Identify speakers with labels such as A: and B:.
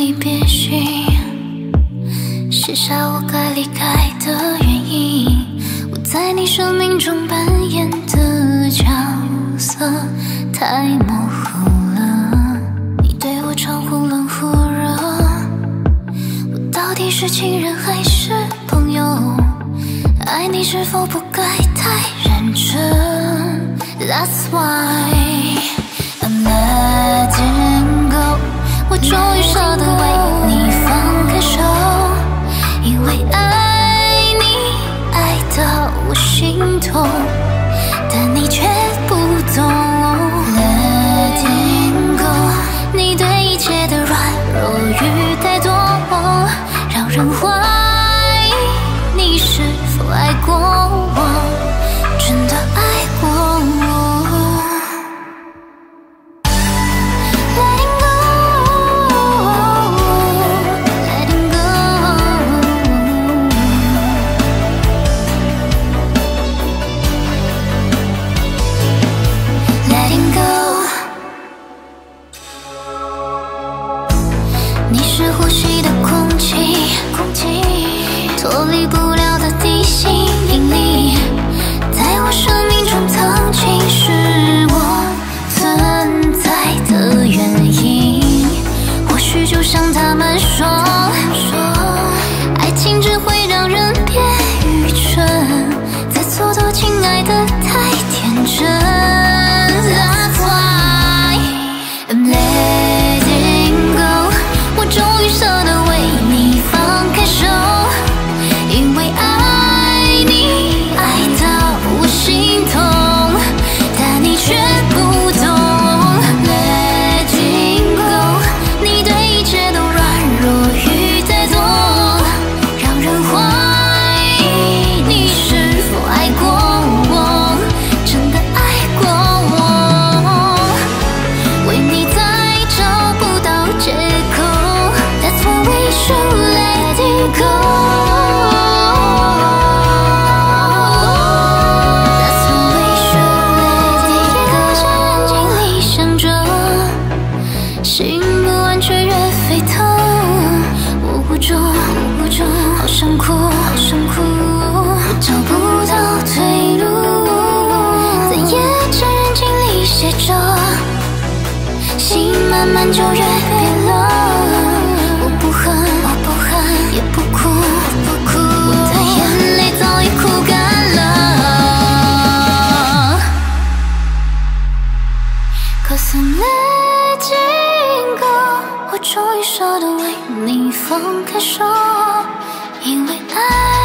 A: 你别醒，写下我该离开的原因。我在你生命中扮演的角色太模糊了，你对我超忽冷忽热，我到底是情人还是朋友？爱你是否不该太认真 ？That's why I'm letting go。我终于舍得为你放开手，因为爱你爱到我心痛，但你却不懂。Letting go， 你对一切的软弱与太多，让人怀疑你是否爱过我，真的爱过我。你是呼吸的空气，脱离不了的地心引力，在我生命中曾经是我存在的原因。或许就像他们说，爱情只会让人变愚蠢，在蹉跎亲爱的太天真。That's why I'm letting go。我终于舍得为你放开手，因为爱你爱到我心痛，但你却不懂。Letting go， 你对一切都软弱与太多，让人怀疑你是否爱过我，真的爱过我，为你再找不到借口。That's why we should let it go。 That's why we should let it go。 一个人静里想着，心不安却越沸腾，我无助，好想哭，我找不到退路，在夜间人静里写着，心慢慢就越变冷。我不恨，也不哭，我的眼泪早已哭干了。Cause I'm letting go， 我终于舍得为你放开手，因为爱。